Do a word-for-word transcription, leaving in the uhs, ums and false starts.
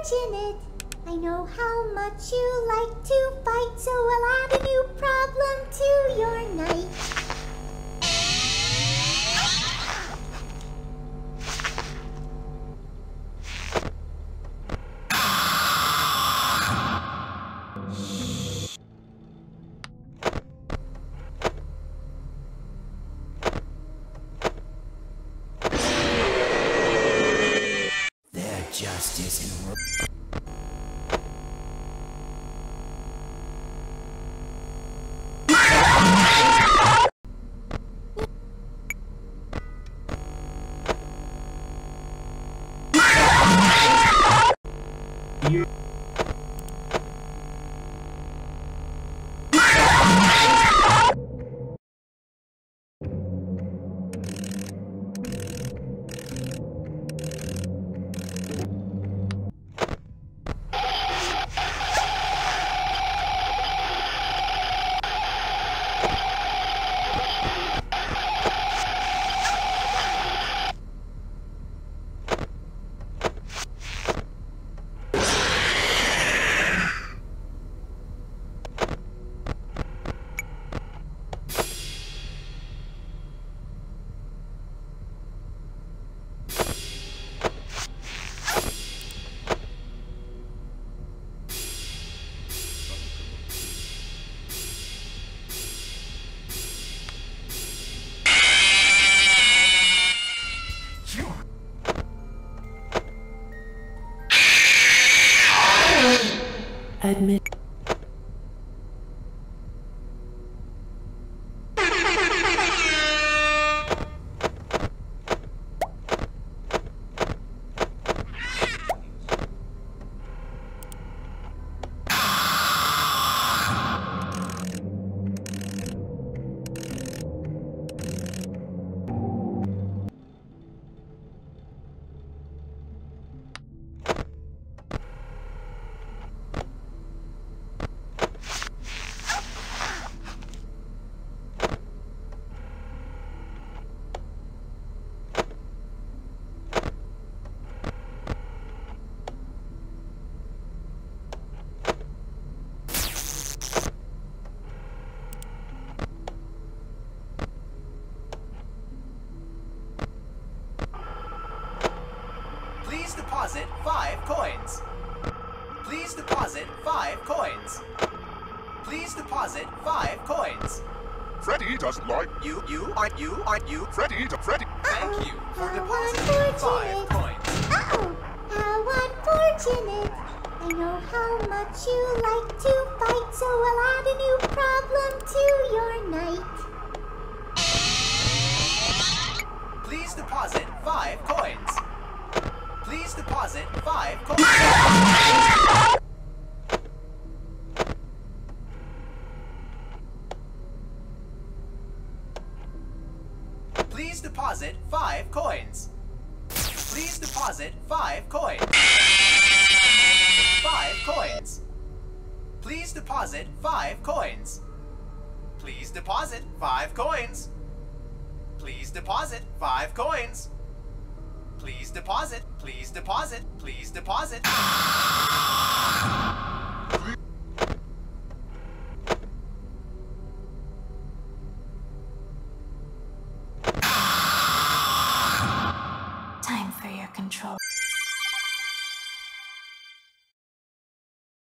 unfortunate. I know how much you like to fight, so I'll add a new problem to your night. There just isn't room. Admit. Please deposit five coins. Please deposit five coins. Please deposit five coins. Freddy doesn't like You, you, are you, are you. Freddy. Freddy. Thank you for How depositing five unfortunate. coins. Uh-oh, how unfortunate. I know how much you like to fight, so I'll add a new problem to your night. Please deposit five coins. Please deposit five coins. Please deposit five coins. Please deposit five coins. Five coins. Please deposit five coins. Please deposit five coins. Please deposit five coins. Please deposit. Please deposit. Please deposit.